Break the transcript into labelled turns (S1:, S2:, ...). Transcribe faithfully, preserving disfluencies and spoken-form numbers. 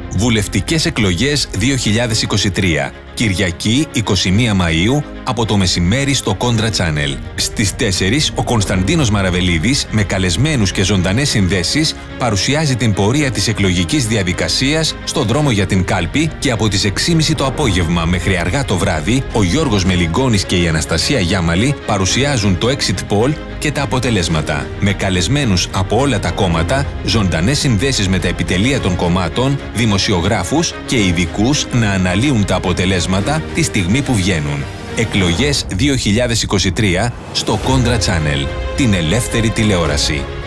S1: Βουλευτικές εκλογές δύο χιλιάδες είκοσι τρία. Κυριακή εικοστή πρώτη Μαΐου από το μεσημέρι στο Κόντρα Channel. Στις τέσσερις ο Κωνσταντίνος Μαραβελίδης με καλεσμένους και ζωντανές συνδέσεις παρουσιάζει την πορεία της εκλογικής διαδικασίας στον δρόμο για την κάλπη και από τις έξι και μισή το απόγευμα μέχρι αργά το βράδυ ο Γιώργος Μελιγκόνης και η Αναστασία Γιάμαλη παρουσιάζουν το exit poll και τα αποτελέσματα. Με καλεσμένους από όλα τα κόμματα, ζωντανές συνδέσεις με τα επιτελεία των κομμάτων, δημοσιογράφους και ειδικούς να αναλύουν τα αποτελέσματα τη στιγμή που βγαίνουν. Εκλογές δύο χιλιάδες είκοσι τρία στο Κόντρα Channel, την ελεύθερη τηλεόραση.